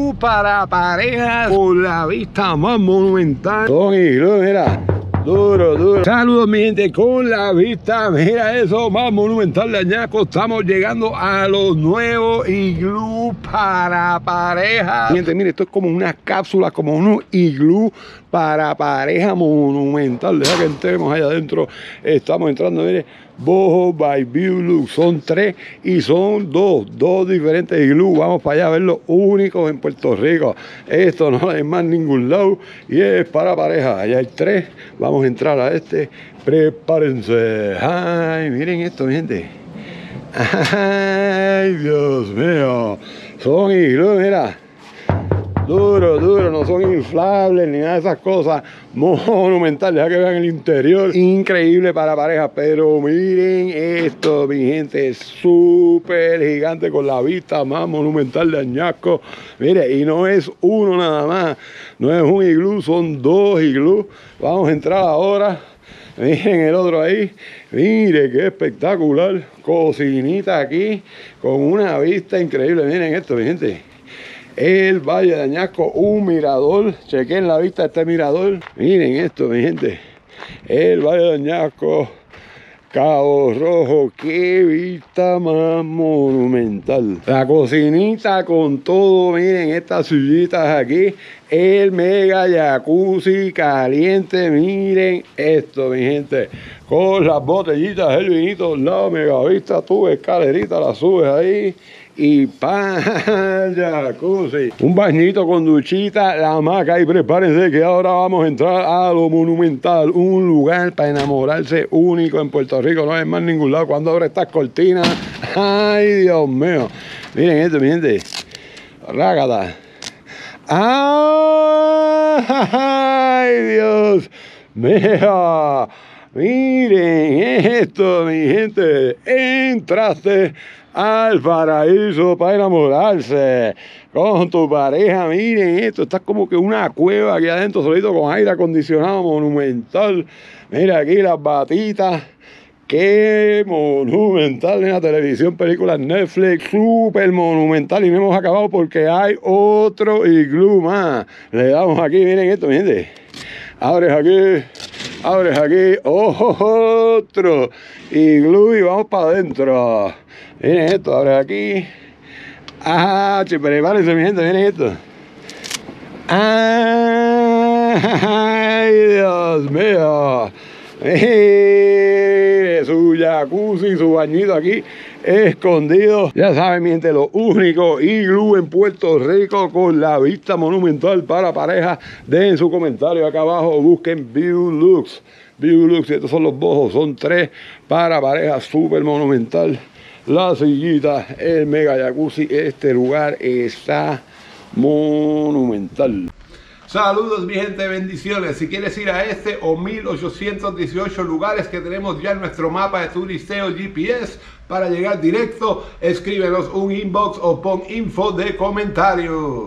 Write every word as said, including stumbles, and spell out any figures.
iglú para parejas con la vista más monumental. Son iglú, mira. Duro, duro. Saludos mi gente, con la vista, mira eso, más monumental de Añasco. Estamos llegando a los nuevos iglú para pareja. Mi gente, mire, esto es como una cápsula, como un iglú para pareja monumental. Deja que entremos allá adentro. Estamos entrando, mire, Boho by Viewlux. Son tres y son dos, dos diferentes iglú. Vamos para allá a ver los únicos en Puerto Rico. Esto no hay más en ningún lado y es para pareja. Allá hay tres. Vamos a entrar a este. Prepárense. Ay, miren esto, mi gente. Ay, Dios mío. Son iglú, mira. Duro, duro, no son inflables ni nada de esas cosas. Monumental, deja que vean el interior. Increíble para pareja, pero miren esto, mi gente, súper gigante con la vista más monumental de Añasco. Mire, y no es uno nada más, no es un iglú, son dos iglú. Vamos a entrar ahora. Miren el otro ahí, mire qué espectacular. Cocinita aquí con una vista increíble. Miren esto, mi gente. El Valle de Añasco, un mirador. Chequen la vista de este mirador. Miren esto, mi gente. El Valle de Añasco, Cabo Rojo. Qué vista más monumental. La cocinita con todo. Miren estas sillitas aquí. El mega jacuzzi caliente. Miren esto, mi gente. Con las botellitas, el vinito al lado. Mega vista, tu escalerita, la subes ahí. Y pan, jacuzzi. Un bañito con duchita, la hamaca. Y prepárense que ahora vamos a entrar a lo monumental. Un lugar para enamorarse único en Puerto Rico. No hay más en ningún lado. Cuando abre estas cortinas. Ay, Dios mío. Miren esto, mi gente. Rágata. Ay, Dios mío. Miren esto, mi gente. Entraste al paraíso para enamorarse con tu pareja. Miren esto, está como que una cueva aquí adentro solito con aire acondicionado monumental. Mira aquí las batitas. Qué monumental en la televisión, películas Netflix, súper monumental. Y no hemos acabado porque hay otro iglú más. Le damos aquí, miren esto, mi gente. Abres aquí, abres aquí, otro iglú y vamos para adentro. Miren esto, abres aquí. Ah, che, prepárense, mi gente, miren esto. Ay, Dios mío. Mire, su jacuzzi, su bañito aquí escondido. Ya saben, mi gente, lo único iglú en Puerto Rico con la vista monumental para pareja. Dejen su comentario acá abajo, busquen Viewlux. Viewlux, estos son los bojos, son tres para pareja, súper monumental. La sillita, el mega jacuzzi, este lugar está monumental. Saludos mi gente, bendiciones. Si quieres ir a este o mil ochocientos dieciocho lugares que tenemos ya en nuestro mapa de turisteo G P S para llegar directo, escríbenos un inbox o pon info de comentario.